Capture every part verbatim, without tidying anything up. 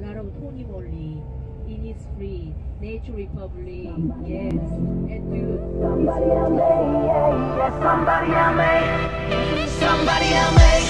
lot of Tony Moly, Innisfree, Nature Republic, yes, and dude. Somebody I made, yeah, yeah, somebody I made, somebody I made.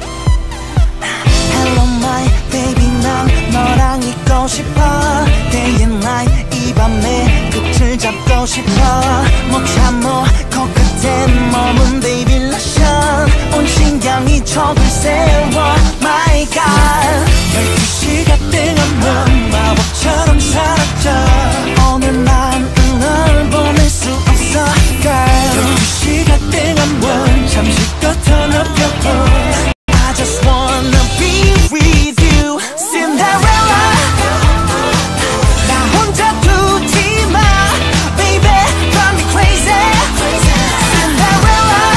Hello my baby, 난 너랑 있고 싶어. Day and night, 이 밤에 끝을 잡고 싶어. 못 참어 코끝에 머문 baby lotion. 온 신경이 촉을 세워 my god. 열두 시가 뜨거운 마법처럼 사라져. 오늘 난 널 보낼 수 없어 girl. 열두 시가 뜨거운 잠시 껏 펴고 I just wanna be with you, Cinderella. 나 혼자 두지 마, baby, drive me crazy. Cinderella.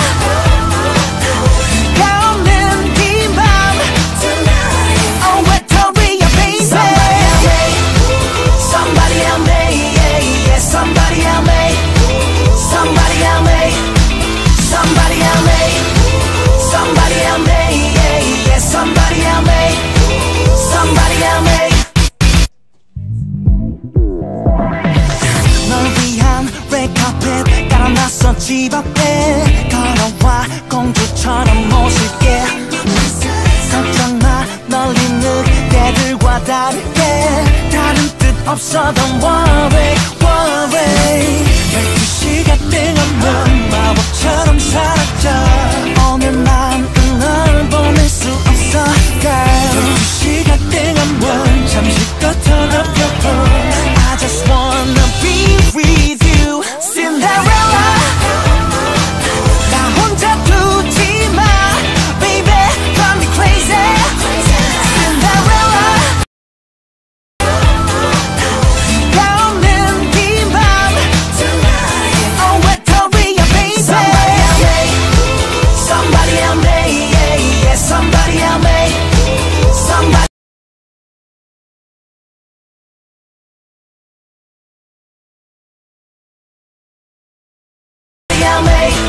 네가 없는 이 밤 oh Victoria, baby. Somebody I made, yeah, yeah, somebody I made, somebody I made, somebody I made, somebody I made. Somebody I made, somebody I made. 널 위한 red carpet 깔아놨어 집 앞에. 걸어와 공주처럼 모실게. 걱정 마 널 잇는 개들과 다르게. 다른 뜻 없어 don't worry, worry. 열두 시가 뜨거운 마법처럼 사라져. 오늘 난 널 보낼 수 없어 girl. 열두 시가 뜨거운 잠시 껏 펴고 I just wanna be with you, Cinderella. 나 혼자 두지 마, baby, drive me crazy. Cinderella. 네가 없는 이 밤 oh Victoria, baby. Somebody I made, yeah, yeah, somebody I made, somebody I made.